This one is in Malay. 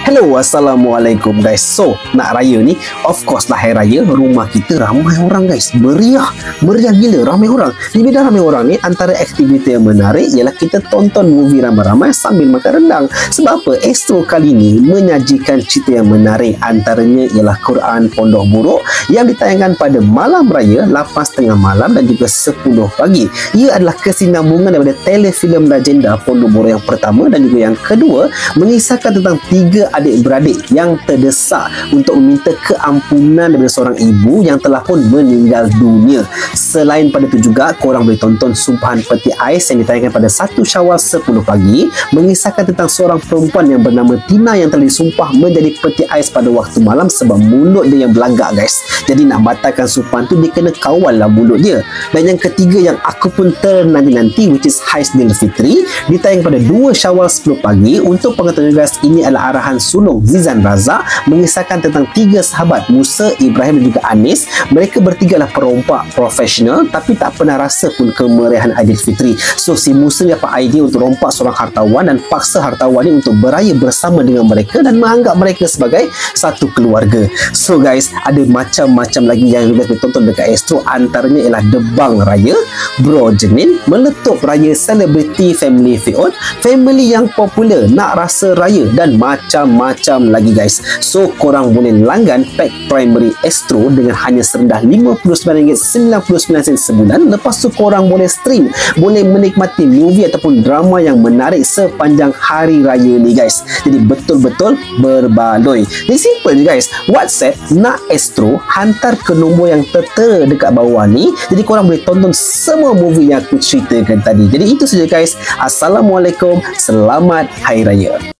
Hello, Assalamualaikum guys. So, nak raya ni, of course lah hari raya, rumah kita ramai orang guys. Meriah gila, ramai orang. Di bidang ramai orang ni, antara aktiviti yang menarik ialah kita tonton movie ramai-ramai sambil makan rendang. Sebab apa? Astro kali ni menyajikan cerita yang menarik. Antaranya ialah Quran Pondok Buruk yang ditayangkan pada malam raya 8.30 malam dan juga 10 pagi. Ia adalah kesinambungan daripada telefilm legenda Pondok Buruk yang pertama dan juga yang kedua, mengisahkan tentang tiga adik-beradik yang terdesak untuk meminta keampunan daripada seorang ibu yang telah pun meninggal dunia. Selain pada itu juga, korang boleh tonton Sumpahan Peti Ais yang ditayangkan pada 1 Syawal 10 pagi, mengisahkan tentang seorang perempuan yang bernama Tina yang telah disumpah menjadi peti ais pada waktu malam sebab mulut dia yang berlagak guys. Jadi nak batalkan sumpahan tu, dia kena kawal lah mulut dia. Dan yang ketiga yang aku pun ternanti-nanti, which is Haizdilfitri, ditayang pada 2 Syawal 10 pagi. Untuk pengetahuan guys, ini adalah arahan sulung Zizan Razak, mengisahkan tentang 3 sahabat Musa, Ibrahim dan juga Anis. Mereka bertiga adalah perompak profesional tapi tak pernah rasa pun kemeriahan Aidilfitri. So si Musa ni dapat idea untuk rompak seorang hartawan dan paksa hartawan ni untuk beraya bersama dengan mereka dan menganggap mereka sebagai satu keluarga. So guys, ada macam-macam lagi yang boleh tonton dekat Astro. Antaranya ialah Debang Raya, Bro Jenin, Meletup Raya, Celebrity Family Feud, Family yang popular, Nak Rasa Raya dan macam-macam lagi guys. So korang boleh langgan pack primary Astro dengan hanya serendah RM59.99 sebulan. Lepas tu korang boleh stream, boleh menikmati movie ataupun drama yang menarik sepanjang hari raya ni guys. Jadi betul-betul berbaloi. Jadi simple je guys. WhatsApp Nak Astro, hantar ke nombor yang tertera dekat bawah ni. Jadi korang boleh tonton semua movie yang aku ceritakan tadi. Jadi itu saja guys. Assalamualaikum, selamat Hari Raya.